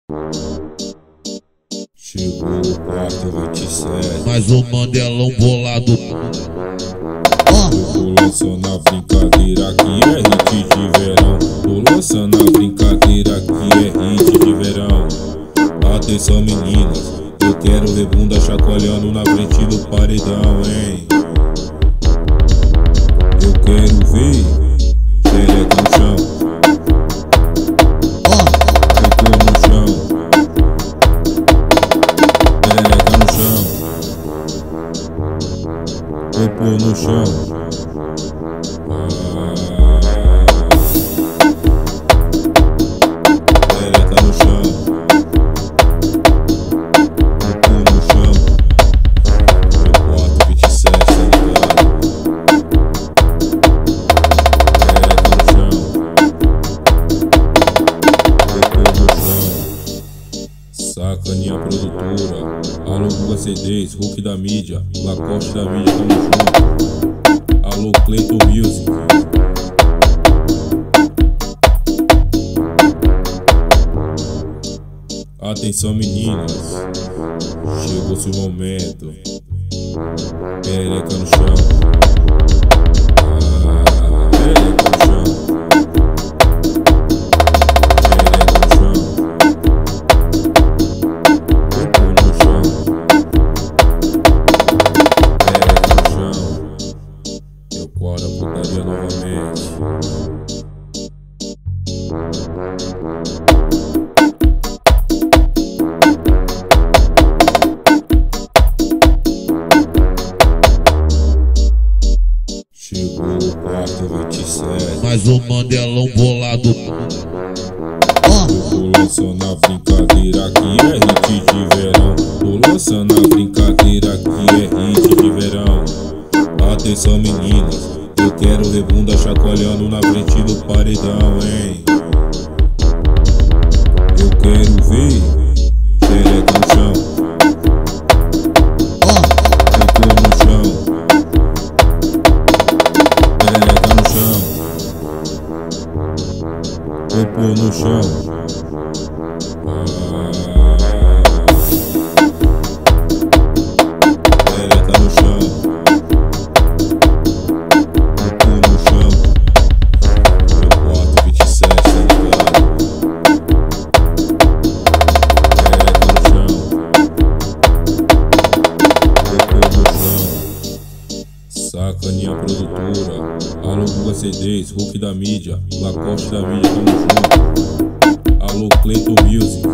Chegou o 427. Mais um Mandelão bolado. Eu tô lançando a brincadeira que é hit de verão. Tô lançando a brincadeira que é hit de verão. Atenção meninas, eu quero ver bunda chacoalhando na frente do paredão, hein? Eu quero ver xereca no chão. Ficou no chão. Xereca no chão. Popô no chão. Xereca no chão. Popô no chão. Eu 427, tá ligado? Xereca no chão. Popô no chão. Sacaninha produtora. Alô Guga CDs, Hulk da mídia, Lacoste da mídia, tamo junto. Alô Cleiton Music. Atenção meninas, chegou-se o momento. Perereca no chão. Perereca no chão. Perereca no chão. Popô no chão. Perereca no chão. Eu quadro a putaria novamente. Chegou o 427. Mais um Mandelão bolado. Eu tô lançando a brincadeira que é hit de verão. Tô lançando a brincadeira que é hit de verão. Atenção meninas, eu quero ver bunda chacoalhando na frente do paredão, hein? Eu quero ver xereca no chão. Ficou no chão. Xereca no chão. Popô no chão. Xereca no chão. Popô no chão. Eu 427, tá ligado? Xereca no chão. Popô no chão. Sacaninha produtora. Alô Guga CDs, Hulk da mídia, Lacoste da mídia, tamo junto. Alô Cleiton Music.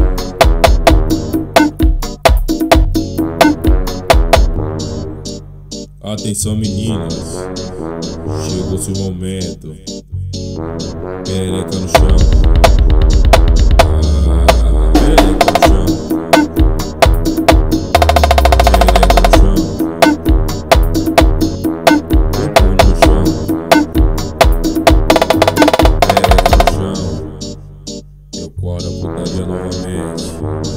Atenção meninas, chegou-se o momento. Perereca no chão. Perereca no chão. Perereca no chão. Popô no chão. Perereca no chão. Eu quadro a putaria novamente.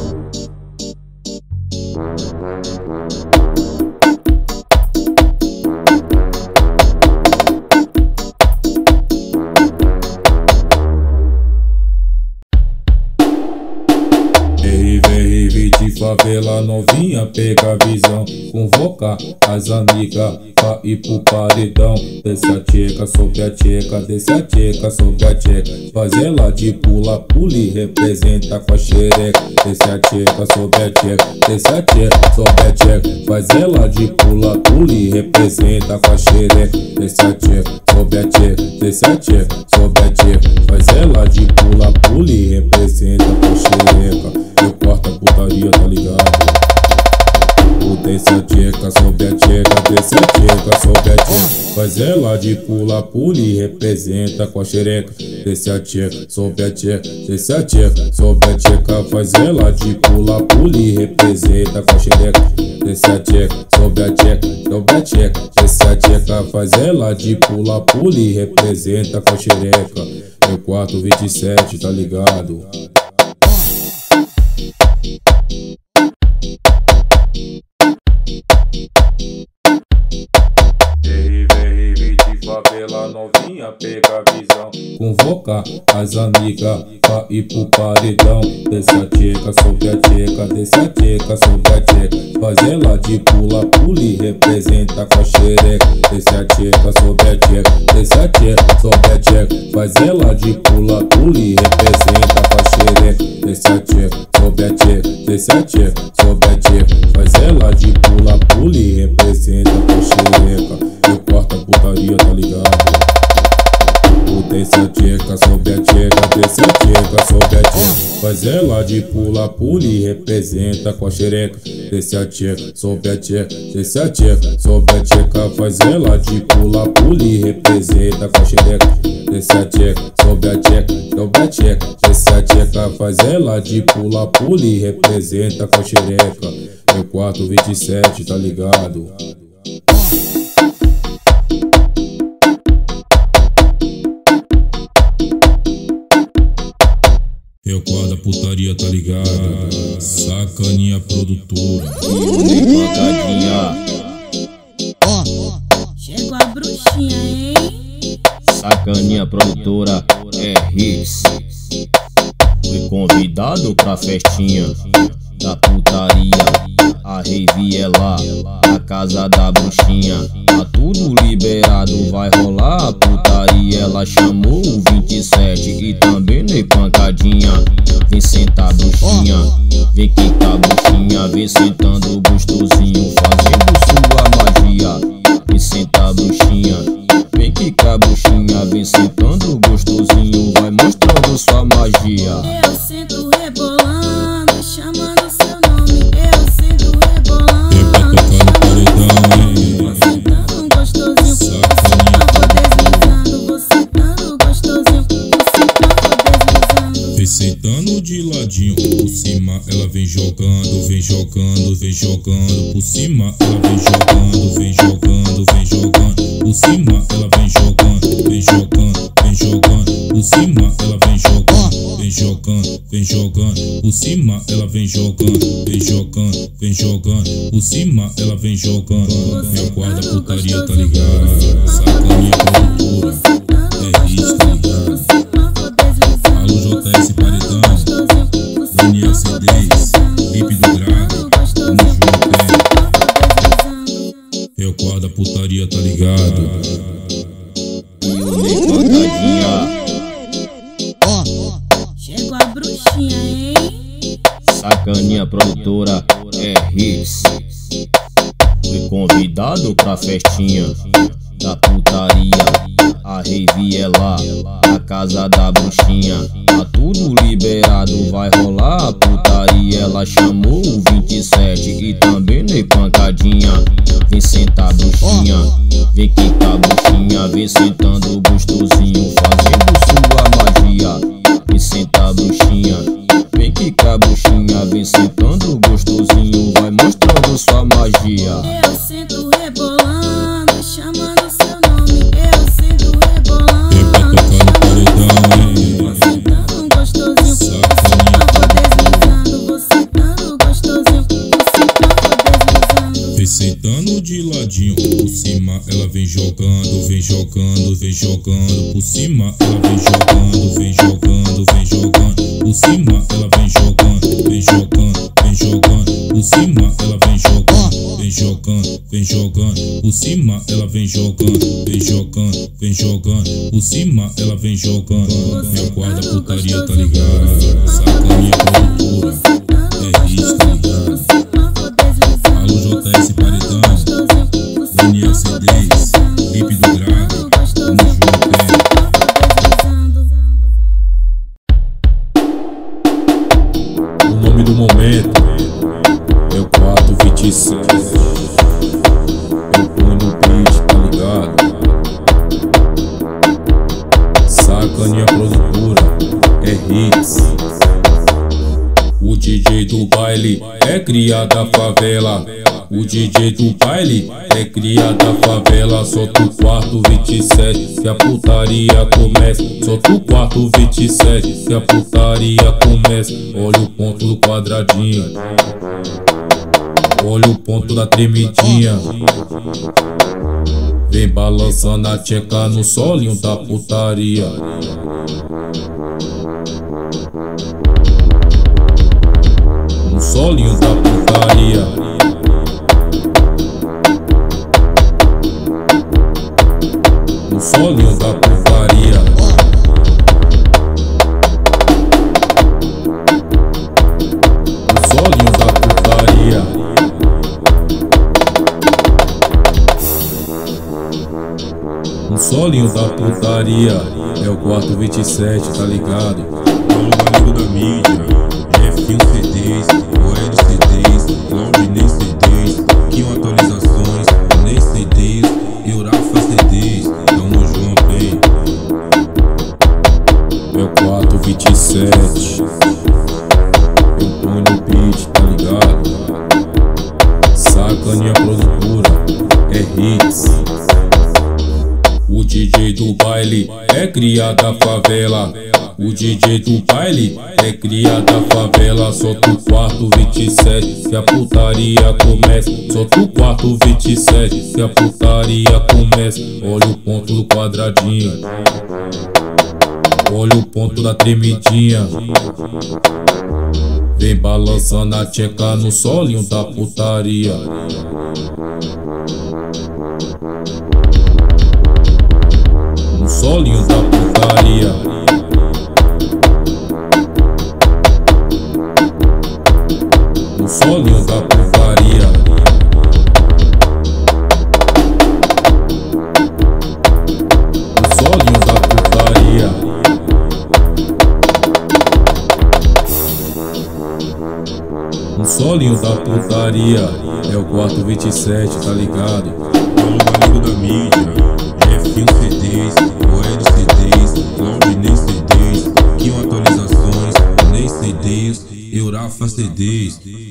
RV de favela novinha, pega a visão. Convoca as amigas pra ir pro paredão. Desce a tcheca, sobe a tcheca, desce a tcheca, sobe a tcheca. Faz ela de pula, pule, representa com a xereca. Desce a tcheca, sobe a tcheca, desce a tcheca, sobe a tcheca. Faz ela de pula, pule, representa com a xereca. Desce a tcheca, sobe a tcheca, desce a tcheca, sobe a tcheca. Faz ela de pula, pule, representa com a xereca. Eu corto a putaria, tá ligado? Desce a tcheca, sobe a tcheca, desce a tcheca, sobe a tcheca. Faz ela de pula, pule, representa com a xereca. Desce a tcheca, sobe a tcheca, desce a tcheca, sobe a tcheca. Faz ela de pula, pule, representa com a xereca. Desce a tcheca, sobe a tcheca, sobe a tcheca, desce a tcheca. Faz ela de pula, pule, representa com a xereca. Meu 427, tá ligado? RV de favela novinha, pega a visão. Convoca convoca as amigas pra ir pro paredão. Desce a tcheca, sobe a tcheca, desce a tcheca, sobe a tcheca. Faz ela de pula, pula e representa com a xereca. Desce a tcheca, sobe a tcheca, desce a tcheca, sobe a tcheca. Faz ela de pula, pula e representa com a xereca. Desce a tcheca, sobe a tcheca, desce a tcheca, sobe a tcheca. Faz ela de pula, pula e representa com a xereca. Eu corto a putaria, tá ligado? Desce a tcheca, sobe a tcheca, desce a tcheca, sobe a tcheca. Faz ela de pula, pula e representa com a xereca. Desce a tcheca, sobe a tcheca, desce a tcheca, sobe a tcheca. Faz ela de pula, pula e representa com a xereca. Desce a tcheca, sobe a tcheca, sobe a tcheca, desce a tcheca. Faz ela de pula, pula e representa com a xereca. É o 427, tá ligado? Eu quadro a putaria, tá ligado? Sacaninha produtora. Chegou a bruxinha, hein? Sacaninha produtora é hits. Fui convidado pra festinha da putaria. A rave é lá, na casa da bruxinha. Tá tudo liberado, vai rolar a putaria. Ela chamou o 27 e também nem pancadinha. Vem sentar bruxinha, vem quicar bruxinha. Vem sentando gostosinho, fazendo sua magia. Vem sentar bruxinha, vem quicar bruxinha. Vem sentando gostosinho, vai mostrando sua magia. Eu sinto rebolando, chamando seu nome. Eu sinto rebolando, vou sentando gostosinho. Vou deslizando, vou sentando gostosinho. Vou deslizando. Vem sentando de ladinho, por cima ela vem jogando, vem jogando, vem jogando. Por cima ela vem jogando, vem jogando, vem jogando. Por cima ela vem jogando, vem jogando, vem jogando. Por cima ela vem jogando, vem jogando, vem jogando. Por cima ela vem jogando, vem jogando, vem jogando. Por cima ela vem jogando. Meu guarda putaria, tá ligado? Sacaninha produtora é hits, tá ligado? Alô JS Paredão, Daniel C10, Felipe do Grado, tamo junto, eu guardo a putaria, tá ligado? E o Ney pancadinha. Chegou a bruxinha, hein? Sacaninha produtora é hits. Fui convidado pra festinha da putaria. A rave é lá, na casa da bruxinha. Tá tudo liberado, vai rolar a putaria. Ela chamou o 27 e também nem pancadinha. Vem sentar bruxinha, vem quicar bruxinha. Vem sentando gostosinho, fazendo sua magia. Vem sentar bruxinha, vem quicar bruxinha. Vem sentando gostosinho, vai mostrando sua magia. Eu sinto rebolando, chamando seu nome. Eu sinto rebolando, vou sentando gostosinho. Vou deslizando, vou sentando gostosinho. Vou deslizando. Vem sentando de ladinho, por cima ela vem jogando, vem jogando, vem jogando. Por cima ela vem jogando, vem jogando, vem jogando. Por cima ela vem jogando, vem jogando, vem jogando. Por cima ela vem jogando, vem jogando, vem jogando. Por cima ela vem jogando, vem jogando, vem jogando. Por cima ela vem jogando. Meu guarda putaria, tá ligado? Sacaninha produtora é hits, tá ligado? Alô JS Paredão, Daniel C10, Felipe do Grado, tamo junto, O nome do momento é o 427. Eu ponho no beat, tá ligado? Sacaninha produtora é hits. O DJ do baile é cria da favela. O DJ do baile é cria da favela. Solta o quarto 27 que a putaria começa. Solta o quarto 27 que a putaria começa. Olha o ponto do quadradinho, olha o ponto da tremidinha. Vem balançando a tcheca no solinho da putaria. solinho da putaria. No solinho da putaria. No solinho da putaria. No solinho da putaria. É o 427, tá ligado? Alô, amigo da mídia, F1 CDs, OL CDs, Claudinei CDs, Quinho atualizações, Ney CDs, Eurafa CDs, tamo junto, hein? É o 427. Eu ponho no beat, tá ligado? Sacaninha produtora, é hits. O DJ do baile é cria da favela. O DJ do baile é cria da favela. Solta o 427 que a putaria começa. Solta o 427 que a putaria começa. Olha o ponto do quadradinho. Olha o ponto da tremidinha. Vem balançando a tcheca no solinho da putaria. No solinho da putaria. No solinho da putaria. No solinho da putaria. No solinho da putaria. É o 427, tá ligado? Alô, amigo da mídia, F1 CDs, OL CDs, Claudinei CDs, Quinho atualizações, Ney CDs, Eurafa CDs.